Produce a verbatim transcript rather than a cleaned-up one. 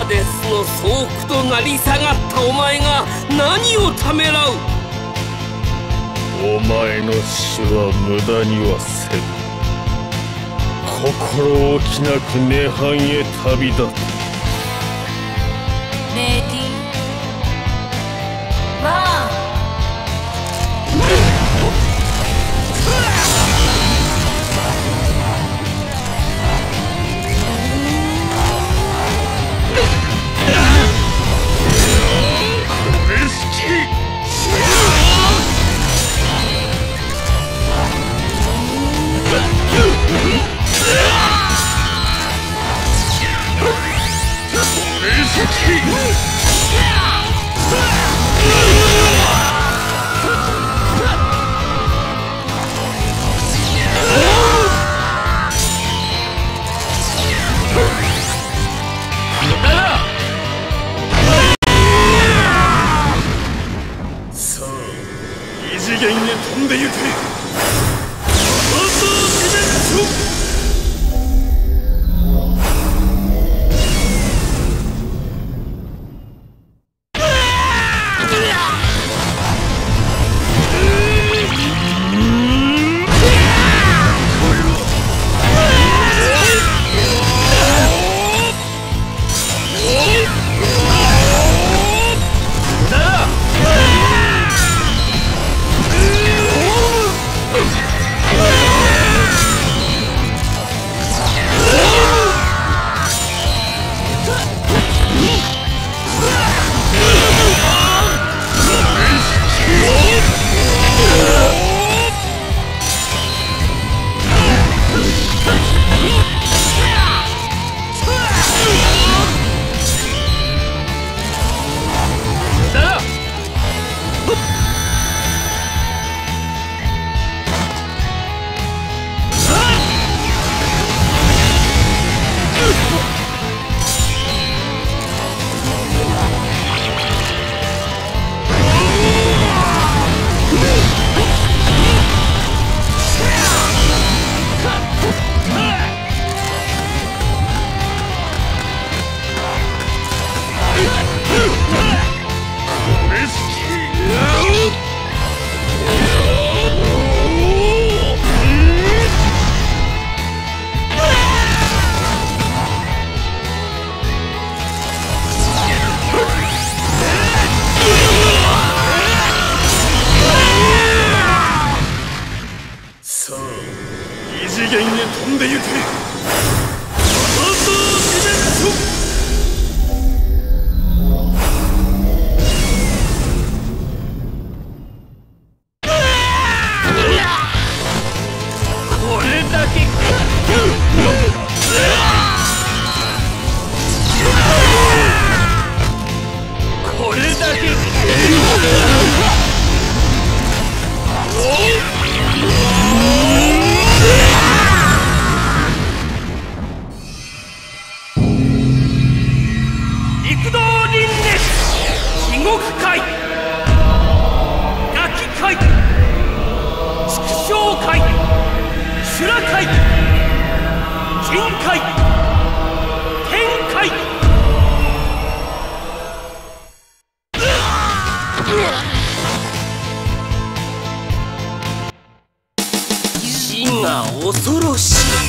デスの総苦となり下がったお前が何をためらう。 お前の死は無駄にはせぬ。心置きなく涅槃へ旅立て。 レディーワン。 さあ、異次元へ飛んでゆけ。さあ、異次元へ飛んでゆけ。これだけこれだけ陸道輪廻地獄界ガキ界畜生界修羅界銀界天界。死が恐ろしい。